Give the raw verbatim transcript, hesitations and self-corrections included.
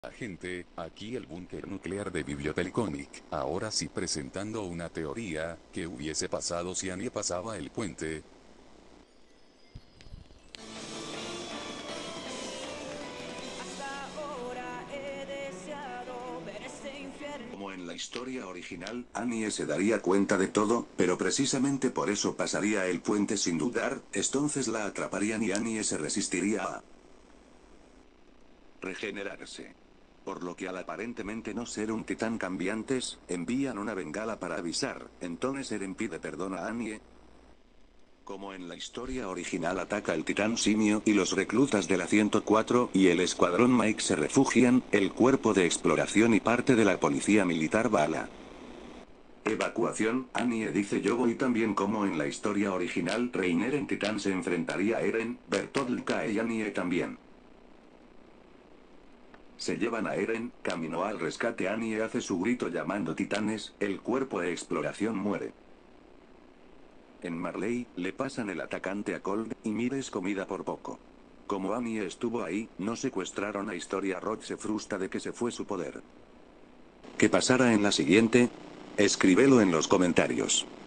Gente, aquí el búnker nuclear de Biblioteliconic, ahora sí presentando una teoría, ¿qué hubiese pasado si Annie pasaba el puente? Como en la historia original, Annie se daría cuenta de todo, pero precisamente por eso pasaría el puente sin dudar, entonces la atraparían y Annie se resistiría a regenerarse. Por lo que al aparentemente no ser un titán cambiantes, envían una bengala para avisar, entonces Eren pide perdón a Annie. Como en la historia original ataca el titán simio y los reclutas de la ciento cuatro y el escuadrón Mike se refugian, el cuerpo de exploración y parte de la policía militar va a la evacuación. Annie dice yo voy también. Como en la historia original Reiner en titán se enfrentaría a Eren, Bertolt cae y Annie también. Se llevan a Eren, camino al rescate. Annie hace su grito llamando titanes, el cuerpo de exploración muere. En Marley, le pasan el atacante a Cold, y Mire es comida por poco. Como Annie estuvo ahí, no secuestraron a Historia. Roth se frustra de que se fue su poder. ¿Qué pasará en la siguiente? Escríbelo en los comentarios.